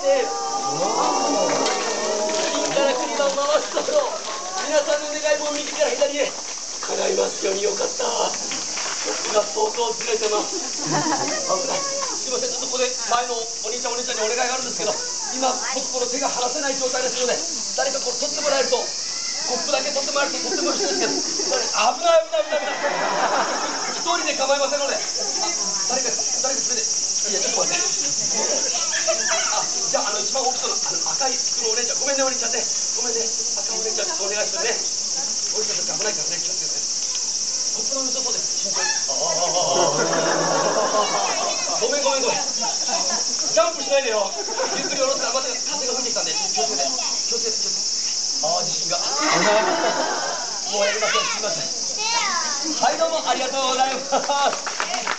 して金から国を回すところ、皆さんの願いも右から左へ叶いますように。よかった。僕が相当ずれてます。危ない。すいません、ちょっとここで前のお兄ちゃんお姉ちゃんにお願いがあるんですけど、今僕この手が離せない状態ですので、誰かこう取ってもらえると、コップだけ取ってもらえるととっても嬉しいんですけど、危ない危ない危ない危ない。一人で構いませんので、誰か連れて、いやちょっと待って。じゃあ一番大きそうな赤い服のお姉ちゃん、ごめんねお兄ちゃんね、ごめんね、赤いお姉ちゃんちょっとお願いするね。お兄ちゃんたち危ないからね、気をつけてね。コップの水そうです。慎重に。ごめん。ジャンプしないでよ。ゆっくり下ろすから、また風が吹いてきたんで、気をつけて。自信が。もうやりません、すみません。はい、どうもありがとうございます。